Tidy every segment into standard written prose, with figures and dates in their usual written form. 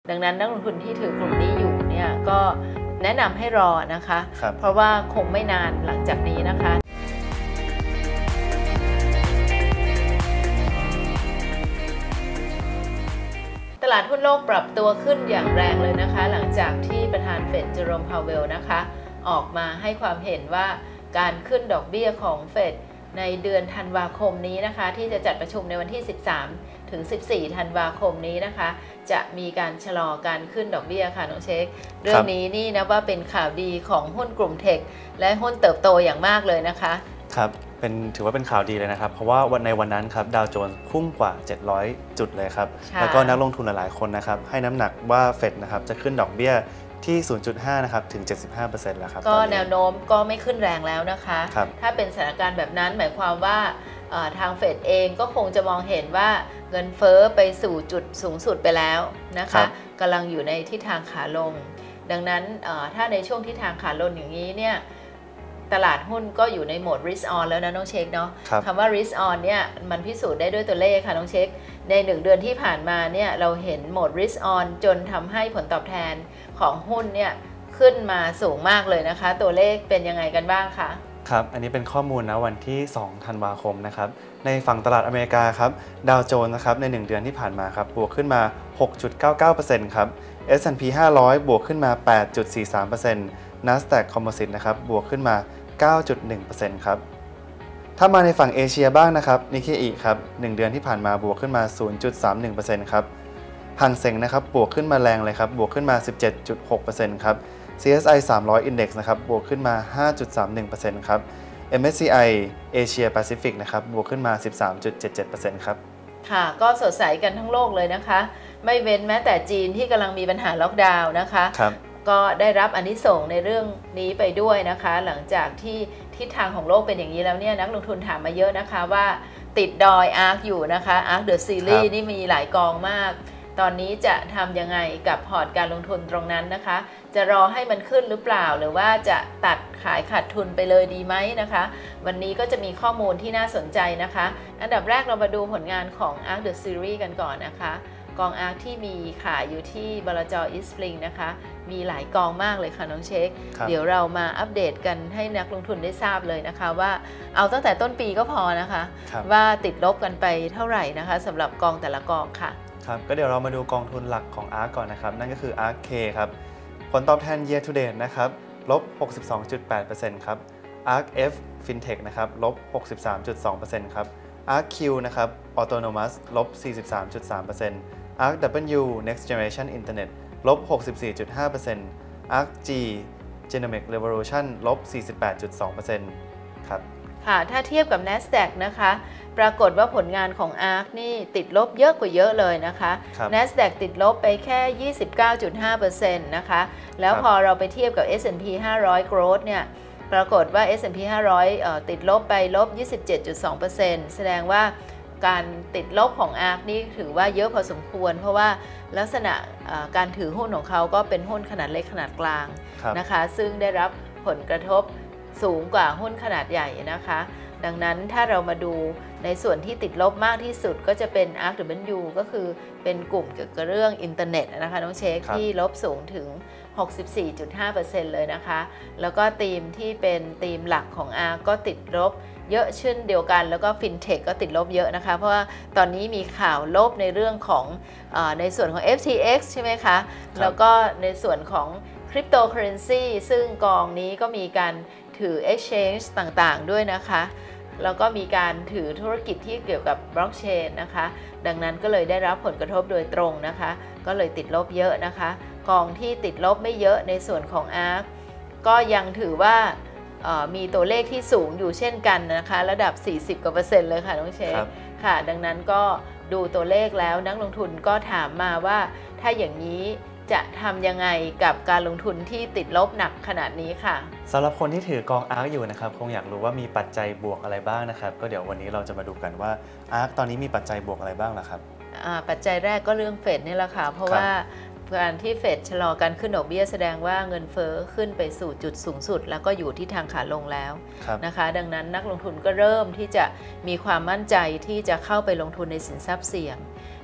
ดังนั้นนักลงทุนที่ถือกลุ่มนี้อยู่เนี่ยก็แนะนำให้รอนะคะเพราะว่าคงไม่นานหลังจากนี้นะคะตลาดหุ้นโลกปรับตัวขึ้นอย่างแรงเลยนะคะหลังจากที่ประธานเฟดเจอโรม พาวเวลนะคะออกมาให้ความเห็นว่าการขึ้นดอกเบี้ยของเฟดในเดือนธันวาคมนี้นะคะที่จะจัดประชุมในวันที่13 ถึง 14 ธันวาคมนี้นะคะจะมีการชะลอการขึ้นดอกเบี้ยค่ะน้องเช็คเรื่องนี้นี่นะว่าเป็นข่าวดีของหุ้นกลุ่มเทคและหุ้นเติบโตอย่างมากเลยนะคะครับถือว่าเป็นข่าวดีเลยนะครับเพราะว่าในวันนั้นครับดาวโจนส์พุ่งกว่า700จุดเลยครับแล้วก็นักลงทุนหลายๆคนนะครับให้น้ำหนักว่าเฟดนะครับจะขึ้นดอกเบี้ยที่ 0.5 นะครับถึง 75% แล้วครับก็แนวโน้มก็ไม่ขึ้นแรงแล้วนะคะถ้าเป็นสถานการณ์แบบนั้นหมายความว่าทางเฟดเองก็คงจะมองเห็นว่าเงินเฟ้อไปสู่จุดสูงสุดไปแล้วนะคะกำลังอยู่ในทิศทางขาลงดังนั้นถ้าในช่วงทิศทางขาลงอย่างนี้เนี่ยตลาดหุ้นก็อยู่ในโหมด risk on แล้วนะน้องเช็คเนาะคำว่า risk on เนี่ยมันพิสูจน์ได้ด้วยตัวเลขค่ะน้องเช็คใน1 เดือนที่ผ่านมาเนี่ยเราเห็นโหมด risk on จนทำให้ผลตอบแทนของหุ้นเนี่ยขึ้นมาสูงมากเลยนะคะตัวเลขเป็นยังไงกันบ้างคะครับอันนี้เป็นข้อมูลนะวันที่2 ธันวาคมนะครับในฝั่งตลาดอเมริกาครับดาวโจนส์นะครับใน1 เดือนที่ผ่านมาครับบวกขึ้นมา 6.99% ครับ S&P 500 บวกขึ้นมา 8.43% NASDAQ Composite นะครับบวกขึ้นมา 9.1% ครับถ้ามาในฝั่งเอเชียบ้างนะครับนิเคอิครับ1 เดือนที่ผ่านมาบวกขึ้นมา 0.31% ครับฮังเซ็งนะครับบวกขึ้นมาแรงเลยครับบวกขึ้นมา 17.6% ครับ CSI 300 Index นะครับบวกขึ้นมา 5.31% ครับ MSCI Asia Pacific นะครับบวกขึ้นมา 13.77% ครับค่ะก็สดใสกันทั้งโลกเลยนะคะไม่เว้นแม้แต่จีนที่กำลังมีปัญหาล็อกดาวน์นะคะก็ได้รับอานิสงส์ในเรื่องนี้ไปด้วยนะคะหลังจากที่ทิศทางของโลกเป็นอย่างนี้แล้วเนี่ยนักลงทุนถามมาเยอะนะคะว่าติดดอย ARK อยู่นะคะ ARK The Series นี่มีหลายกองมากตอนนี้จะทำยังไงกับพอร์ตการลงทุนตรงนั้นนะคะจะรอให้มันขึ้นหรือเปล่าหรือว่าจะตัดขายขาดทุนไปเลยดีไหมนะคะวันนี้ก็จะมีข้อมูลที่น่าสนใจนะคะอันดับแรกเรามาดูผลงานของ ARK The Series กันก่อนนะคะกอง ARK ที่มีขายอยู่ที่บลจ. East Spring นะคะมีหลายกองมากเลยค่ะน้องเช็คเดี๋ยวเรามาอัปเดตกันให้นักลงทุนได้ทราบเลยนะคะว่าเอาตั้งแต่ต้นปีก็พอนะคะว่าติดลบกันไปเท่าไหร่นะคะสำหรับกองแต่ละกองค่ะครับก็เดี๋ยวเรามาดูกองทุนหลักของ ARK ก่อนนะครับนั่นก็คือ ARK K ครับผลตอบแทน year to date นะครับลบ 62.8% ครับ ARK F Fintech นะครับลบ 63.2% ครับ ARK Q นะครับ Autonomous ลบ 43.3% ARK W Next Generation Internet ลบ 64.5% ARK G Genomic Revolution ลบ 48.2% ครับค่ะถ้าเทียบกับ NASDAQ นะคะปรากฏว่าผลงานของ ARK นี่ติดลบเยอะกว่าเยอะเลยนะคะ NASDAQ ติดลบไปแค่ 29.5% นะคะแล้วพอเราไปเทียบกับ S&P 500 Growth เนี่ยปรากฏว่า S&P 500 ติดลบไปลบ 27.2% แสดงว่าการติดลบของ ARK นี่ถือว่าเยอะพอสมควรเพราะว่าลักษณะการถือหุ้นของเขาก็เป็นหุ้นขนาดเล็กขนาดกลางนะคะซึ่งได้รับผลกระทบสูงกว่าหุ้นขนาดใหญ่นะคะดังนั้นถ้าเรามาดูในส่วนที่ติดลบมากที่สุดก็จะเป็น ARKW ก็คือเป็นกลุ่มเกี่ยวกับเรื่องอินเทอร์เน็ตนะคะน้องเช็คที่ลบสูงถึง 64.5% เลยนะคะแล้วก็ธีมที่เป็นธีมหลักของ ARK ก็ติดลบเยอะเช่นเดียวกันแล้วก็ FinTech ก็ติดลบเยอะนะคะเพราะว่าตอนนี้มีข่าวลบในเรื่องของในส่วนของ FTX ใช่ไหมคะแล้วก็ในส่วนของคริปโตเคอเรนซีซึ่งกองนี้ก็มีการถือ exchange ต่างๆด้วยนะคะแล้วก็มีการถือธุรกิจที่เกี่ยวกับบล็อกเชนนะคะดังนั้นก็เลยได้รับผลกระทบโดยตรงนะคะก็เลยติดลบเยอะนะคะกองที่ติดลบไม่เยอะในส่วนของ ARK ก็ยังถือว่ามีตัวเลขที่สูงอยู่เช่นกันนะคะระดับ 40% กว่าเลยค่ะน้องเชฟค่ะดังนั้นก็ดูตัวเลขแล้วนักลงทุนก็ถามมาว่าถ้าอย่างนี้จะทำยังไงกับการลงทุนที่ติดลบหนักขนาดนี้ค่ะสำหรับคนที่ถือกอง ARK อยู่นะครับคงอยากรู้ว่ามีปัจจัยบวกอะไรบ้างนะครับก็เดี๋ยววันนี้เราจะมาดูกันว่า ARK ตอนนี้มีปัจจัยบวกอะไรบ้างล่ะครับปัจจัยแรกก็เรื่องเฟดนี่แหละค่ะเพราะว่าการที่เฟดชะลอการขึ้นดอกเบี้ยแสดงว่าเงินเฟ้อขึ้นไปสู่จุดสูงสุดแล้วก็อยู่ที่ทางขาลงแล้วนะคะดังนั้นนักลงทุนก็เริ่มที่จะมีความมั่นใจที่จะเข้าไปลงทุนในสินทรัพย์เสี่ยง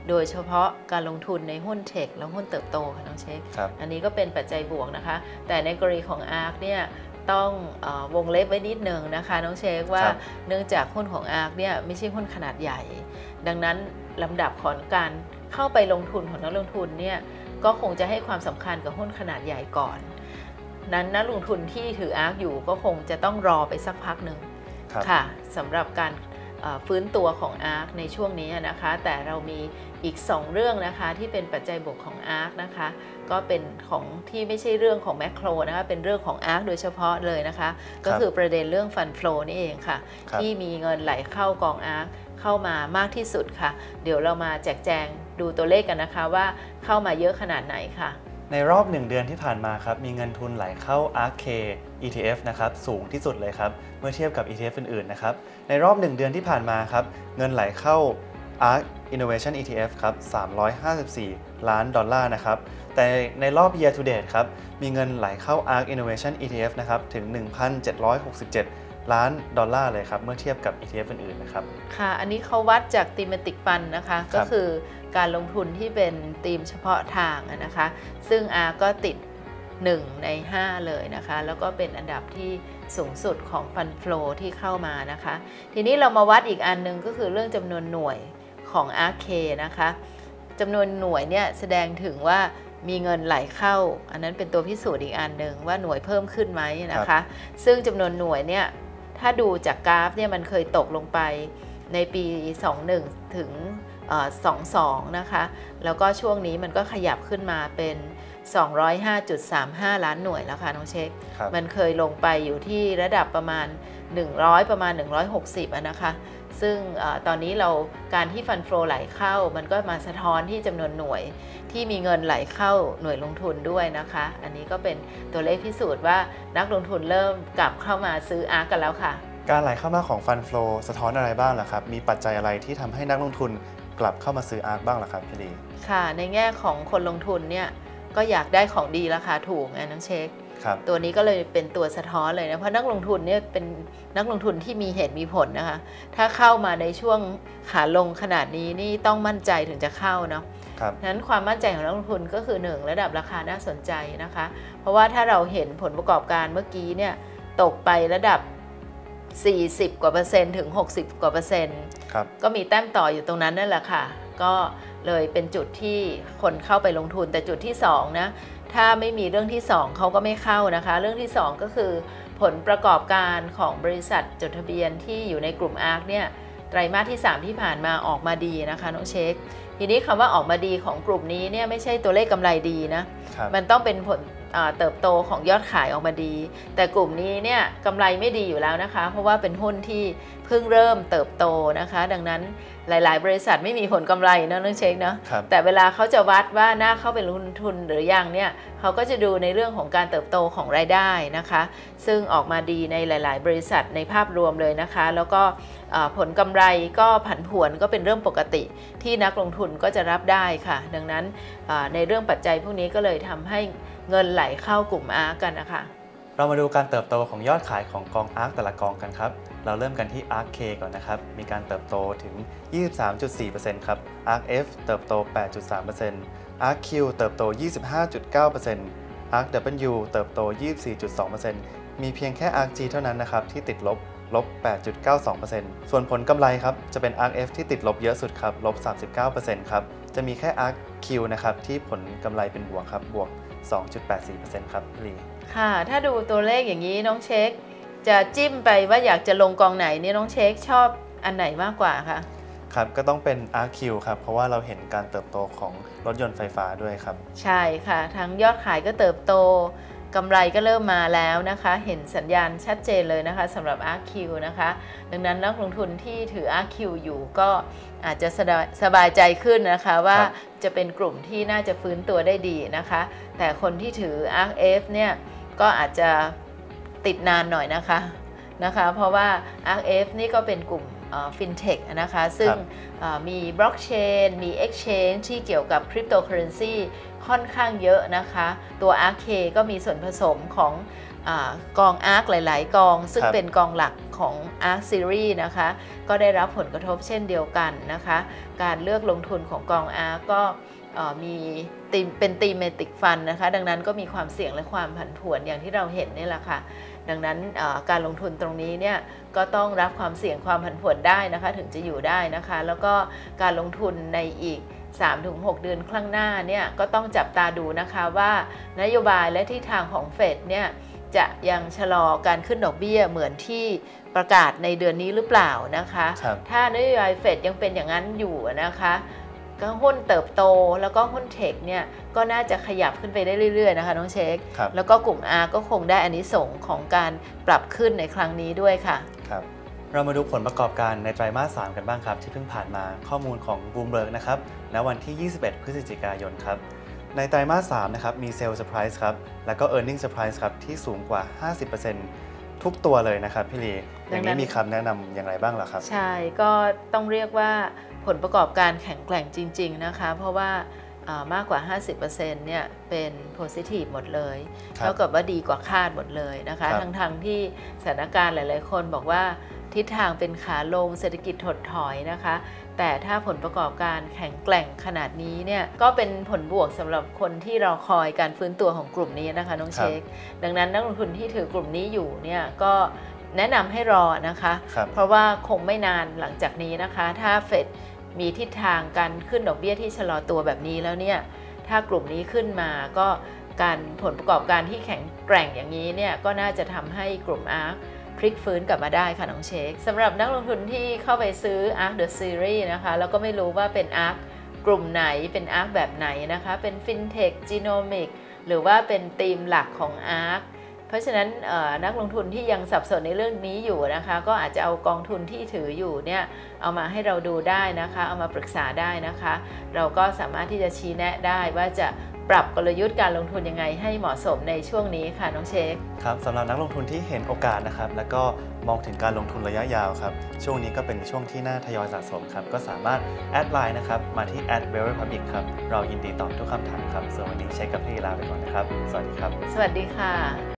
โดยเฉพาะการลงทุนในหุ้นเทคและหุ้นเติบโตค่ะน้องเช็คอันนี้ก็เป็นปัจจัยบวกนะคะแต่ในกรณีของ ARK เนี่ยต้องวงเล็บไว้นิดนึงนะคะน้องเชคว่าเนื่องจากหุ้นของ ARK เนี่ยไม่ใช่หุ้นขนาดใหญ่ดังนั้นลำดับของการเข้าไปลงทุนของนักลงทุนเนี่ยก็คงจะให้ความสำคัญกับหุ้นขนาดใหญ่ก่อนนั้นนักลงทุนที่ถือ ARK อยู่ก็คงจะต้องรอไปสักพักหนึ่งค่ะสำหรับการฟื้นตัวของ ARK ในช่วงนี้นะคะแต่เรามีอีก2เรื่องนะคะที่เป็นปัจจัยบวกของ ARK นะคะก็เป็นของที่ไม่ใช่เรื่องของแมคโครนะคะเป็นเรื่องของ ARK โดยเฉพาะเลยนะคะก็คือประเด็นเรื่องฟันโฟลนี่เองค่ะที่มีเงินไหลเข้ากอง ARK เข้ามามากที่สุดค่ะเดี๋ยวเรามาแจกแจงดูตัวเลขกันนะคะว่าเข้ามาเยอะขนาดไหนค่ะในรอบ1เดือนที่ผ่านมาครับมีเงินทุนไหลเข้า ARK ETF นะครับสูงที่สุดเลยครับเมื่อเทียบกับ ETF อื่นๆนะครับในรอบ1เดือนที่ผ่านมาครับเงินไหลเข้า ARK Innovation ETF ครับ$354 ล้านนะครับแต่ในรอบ Year to Date ครับมีเงินไหลเข้า ARK Innovation ETF นะครับถึง $1,767 ล้านเลยครับเมื่อเทียบกับ ETF อื่นๆนะครับค่ะอันนี้เขาวัดจาก Thematic Fund นะคะก็คือการลงทุนที่เป็นธีมเฉพาะทางนะคะซึ่ง ARK ก็ติด1ใน5เลยนะคะแล้วก็เป็นอันดับที่สูงสุดของฟันโฟลที่เข้ามานะคะทีนี้เรามาวัดอีกอันนึงก็คือเรื่องจำนวนหน่วยของ ARK นะคะจำนวนหน่วยเนี่ยแสดงถึงว่ามีเงินไหลเข้าอันนั้นเป็นตัวพิสูจน์อีกอันนึงว่าหน่วยเพิ่มขึ้นไหมนะคะซึ่งจำนวนหน่วยเนี่ยถ้าดูจากกราฟเนี่ยมันเคยตกลงไปในปี 21 ถึง22นะคะแล้วก็ช่วงนี้มันก็ขยับขึ้นมาเป็น205.35 ล้านหน่วยแล้วค่ะน้องเช็คมันเคยลงไปอยู่ที่ระดับประมาณ100ประมาณ160นะคะซึ่งตอนนี้การที่ฟันโฟลไหลเข้ามันก็มาสะท้อนที่จำนวนหน่วยที่มีเงินไหลเข้าหน่วยลงทุนด้วยนะคะอันนี้ก็เป็นตัวเลขพิสูจน์ว่านักลงทุนเริ่มกลับเข้ามาซื้อ ARK กันแล้วค่ะการไหลเข้ามาของฟันโฟลสะท้อนอะไรบ้างล่ะครับมีปัจจัยอะไรที่ทำให้นักลงทุนกลับเข้ามาซื้อ ARK บ้างล่ะครับพี่ลีค่ะในแง่ของคนลงทุนเนี่ยก็อยากได้ของดีราคาถูกไงน้องเช็คตัวนี้ก็เลยเป็นตัวสะท้อนเลยนะเพราะนักลงทุนเนี่ยเป็นนักลงทุนที่มีเหตุมีผลนะคะถ้าเข้ามาในช่วงขาลงขนาดนี้นี่ต้องมั่นใจถึงจะเข้าเนาะนั้นความมั่นใจของนักลงทุนก็คือ1ระดับราคาน่าสนใจนะคะเพราะว่าถ้าเราเห็นผลประกอบการเมื่อกี้เนี่ยตกไประดับ40กว่าเปอร์เซ็นต์ถึง60กว่าเปอร์เซ็นต์ก็มีแต้มต่ออยู่ตรงนั้นนั่นแหละค่ะก็เลยเป็นจุดที่คนเข้าไปลงทุนแต่จุดที่2นะถ้าไม่มีเรื่องที่2เขาก็ไม่เข้านะคะเรื่องที่2ก็คือผลประกอบการของบริษัทจดทะเบียนที่อยู่ในกลุ่ม ARK เนี่ยไตรมาสที่3ที่ผ่านมาออกมาดีนะคะน้องเช็คทีนี้คำว่าออกมาดีของกลุ่มนี้เนี่ยไม่ใช่ตัวเลขกำไรดีนะมันต้องเป็นผลเติบโตของยอดขายออกมาดีแต่กลุ่มนี้เนี่ยกำไรไม่ดีอยู่แล้วนะคะเพราะว่าเป็นหุ้นที่เพิ่งเริ่มเติบโตนะคะดังนั้นหลายๆบริษัทไม่มีผลกำไรนะน้องเช็คเนาะแต่เวลาเขาจะวัดว่าน่าเข้าไปลงทุนหรือยังเนี่ยเขาก็จะดูในเรื่องของการเติบโตของรายได้นะคะซึ่งออกมาดีในหลายๆบริษัทในภาพรวมเลยนะคะแล้วก็ผลกำไรก็ผันผวนก็เป็นเรื่องปกติที่นักลงทุนก็จะรับได้ค่ะดังนั้นในเรื่องปัจจัยพวกนี้ก็เลยทำให้เงินไหลเข้ากลุ่ม ARK กันนะคะเรามาดูการเติบโตของยอดขายของกอง ARK แต่ละกองกันครับเราเริ่มกันที่ ARK K ก่อนนะครับมีการเติบโตถึง 23.4% ครับ ARK F เติบโต 8.3% ARK Q เติบโต 25.9% ARK W เติบโต 24.2% มีเพียงแค่ ARK G เท่านั้นนะครับที่ติดลบ 8.92% ส่วนผลกำไรครับจะเป็น ARK F ที่ติดลบเยอะสุดครับ 39% ครับจะมีแค่ ARK Q นะครับที่ผลกำไรเป็นบวกครับบวก 2.84% ครับลีค่ะถ้าดูตัวเลขอย่างนี้น้องเช็คจะจิ้มไปว่าอยากจะลงกองไหนนี่น้องเช็คชอบอันไหนมากกว่าคะครับก็ต้องเป็น ARK Q ครับเพราะว่าเราเห็นการเติบโตของรถยนต์ไฟฟ้าด้วยครับใช่ค่ะทั้งยอดขายก็เติบโตกำไรก็เริ่มมาแล้วนะคะเห็นสัญญาณชัดเจนเลยนะคะสำหรับ ARK Q นะคะดังนั้นนักลงทุนที่ถือ ARK Q อยู่ก็อาจจะสบายใจขึ้นนะคะว่าจะเป็นกลุ่มที่น่าจะฟื้นตัวได้ดีนะคะแต่คนที่ถือ ARK F เนี่ยก็อาจจะติดนานหน่อยนะคะเพราะว่า ARK F นี่ก็เป็นกลุ่มFinTech นะคะซึ่งมีบล็อกเชนมี Exchange ที่เกี่ยวกับคริปโตเคอเรนซีค่อนข้างเยอะนะคะตัว ARK K ก็มีส่วนผสมของกอง ARK หลายๆกองซึ่งเป็นกองหลักของ ARK Series นะคะก็ได้รับผลกระทบเช่นเดียวกันนะคะการเลือกลงทุนของกอง ARK ก็มีเป็น Thematic Fund นะคะดังนั้นก็มีความเสี่ยงและความผันผวนอย่างที่เราเห็นนี่แหละค่ะดังนั้นการลงทุนตรงนี้เนี่ยก็ต้องรับความเสี่ยงความผันผวนได้นะคะถึงจะอยู่ได้นะคะแล้วก็การลงทุนในอีก 3-6 เดือนข้างหน้าเนี่ยก็ต้องจับตาดูนะคะว่านโยบายและทิศทางของเฟดเนี่ยจะยังชะลอการขึ้นดอกเบี้ยเหมือนที่ประกาศในเดือนนี้หรือเปล่านะคะถ้านโยบายเฟดยังเป็นอย่างนั้นอยู่นะคะก็หุ้นเติบโตแล้วก็หุ้นเทคเนี่ยก็น่าจะขยับขึ้นไปได้เรื่อยๆนะคะน้องเช็คแล้วก็กลุ่ม R ก็คงได้อานิสงส์ของการปรับขึ้นในครั้งนี้ด้วยค่ะครับเรามาดูผลประกอบการในไตรมาส 3 กันบ้างครับที่เพิ่งผ่านมาข้อมูลของ Bloomberg นะครับณวันที่ 21 พฤศจิกายนครับในไตรมาส 3 นะครับมี Sales Surprise ครับแล้วก็ Earning Surprise ครับที่สูงกว่า 50% ทุกตัวเลยนะครับพี่ลีอย่างนี้มีคำแนะนำอย่างไรบ้างล่ะครับใช่ก็ต้องเรียกว่าผลประกอบการแข็งแกร่งจริงๆนะคะเพราะว่ามากกว่า 50% เนี่ยเป็น positive หมดเลยเท่ากับว่าดีกว่าคาดหมดเลยนะคะทั้งที่สถานการณ์หลายๆคนบอกว่าทิศทางเป็นขาลงเศรษฐกิจถดถอยนะคะแต่ถ้าผลประกอบการแข็งแกร่งขนาดนี้เนี่ยก็เป็นผลบวกสำหรับคนที่รอคอยการฟื้นตัวของกลุ่มนี้นะคะน้องเช็คดังนั้นนักลงทุนที่ถือกลุ่มนี้อยู่เนี่ยก็แนะนำให้รอนะคะเพราะว่าคงไม่นานหลังจากนี้นะคะถ้าเฟดมีทิศทางการขึ้นดอกเบี้ยที่ชะลอตัวแบบนี้แล้วเนี่ยถ้ากลุ่มนี้ขึ้นมาก็การผลประกอบการที่แข็งแกร่งอย่างนี้เนี่ยก็น่าจะทำให้กลุ่ม ARK พลิกฟื้นกลับมาได้ค่ะน้องเชคสำหรับนักลงทุนที่เข้าไปซื้อ ARK The Series นะคะแล้วก็ไม่รู้ว่าเป็น ARK กลุ่มไหนเป็น ARK แบบไหนนะคะเป็น FinTech Genomic หรือว่าเป็นธีมหลักของ ARKเพราะฉะนั้นนักลงทุนที่ยังสับสนในเรื่องนี้อยู่นะคะก็อาจจะเอากองทุนที่ถืออยู่เนี่ยเอามาให้เราดูได้นะคะเอามาปรึกษาได้นะคะเราก็สามารถที่จะชี้แนะได้ว่าจะปรับกลยุทธ์การลงทุนยังไงให้เหมาะสมในช่วงนี้ค่ะน้องเชคครับสำหรับนักลงทุนที่เห็นโอกาสนะครับแล้วก็มองถึงการลงทุนระยะยาวครับช่วงนี้ก็เป็นช่วงที่น่าทยอยสะสมครับก็สามารถแอดไลน์นะครับมาที่ @wealthrepublic ครับเรายินดีตอบทุกคำถามครับส่วนวันนี้เช็คกับพี่ลาไปก่อนนะครับสวัสดีครับสวัสดีค่ะ